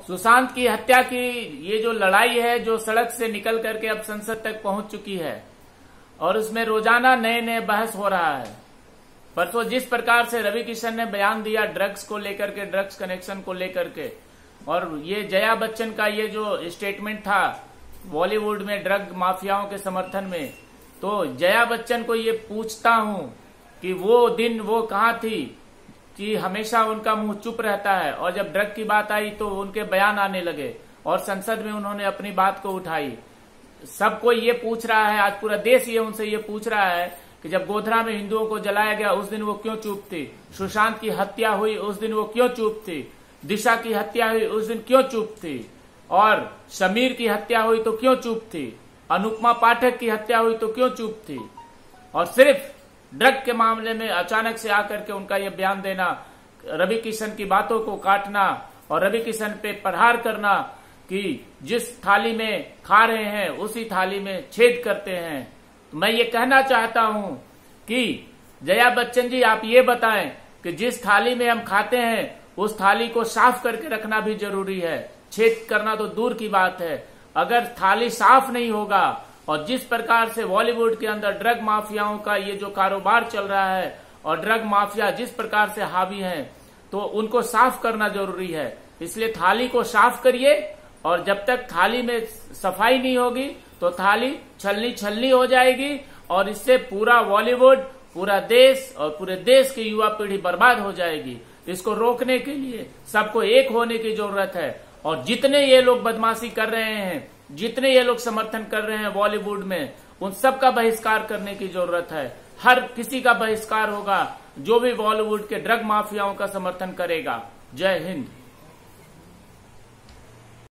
सुशांत की हत्या की ये जो लड़ाई है, जो सड़क से निकल करके अब संसद तक पहुंच चुकी है और उसमें रोजाना नए नए बहस हो रहा है। परसों जिस प्रकार से रवि किशन ने बयान दिया ड्रग्स को लेकर के, ड्रग्स कनेक्शन को लेकर के, और ये जया बच्चन का ये जो स्टेटमेंट था बॉलीवुड में ड्रग माफियाओं के समर्थन में, तो जया बच्चन को ये पूछता हूं कि वो दिन वो कहां थी कि हमेशा उनका मुंह चुप रहता है और जब ड्रग की बात आई तो उनके बयान आने लगे और संसद में उन्होंने अपनी बात को उठाई। सबको ये पूछ रहा है, आज पूरा देश ये उनसे ये पूछ रहा है कि जब गोधरा में हिंदुओं को जलाया गया उस दिन वो क्यों चुप थी, सुशांत की हत्या हुई उस दिन वो क्यों चुप थी, दिशा की हत्या हुई उस दिन क्यों चुप थी, और समीर की हत्या हुई तो क्यों चुप थी, अनुपमा पाठक की हत्या हुई तो क्यों चुप थी। और सिर्फ ड्रग के मामले में अचानक से आकर के उनका यह बयान देना, रवि किशन की बातों को काटना और रवि किशन पे प्रहार करना कि जिस थाली में खा रहे हैं उसी थाली में छेद करते हैं। तो मैं ये कहना चाहता हूं कि जया बच्चन जी, आप ये बताएं कि जिस थाली में हम खाते हैं उस थाली को साफ करके रखना भी जरूरी है, छेद करना तो दूर की बात है। अगर थाली साफ नहीं होगा और जिस प्रकार से बॉलीवुड के अंदर ड्रग माफियाओं का ये जो कारोबार चल रहा है और ड्रग माफिया जिस प्रकार से हावी हैं, तो उनको साफ करना जरूरी है। इसलिए थाली को साफ करिए और जब तक थाली में सफाई नहीं होगी तो थाली छलनी छलनी हो जाएगी और इससे पूरा बॉलीवुड, पूरा देश और पूरे देश की युवा पीढ़ी बर्बाद हो जाएगी। इसको रोकने के लिए सबको एक होने की जरूरत है और जितने ये लोग बदमाशी कर रहे हैं, जितने ये लोग समर्थन कर रहे हैं बॉलीवुड में, उन सब का बहिष्कार करने की जरूरत है। हर किसी का बहिष्कार होगा जो भी बॉलीवुड के ड्रग माफियाओं का समर्थन करेगा। जय हिंद।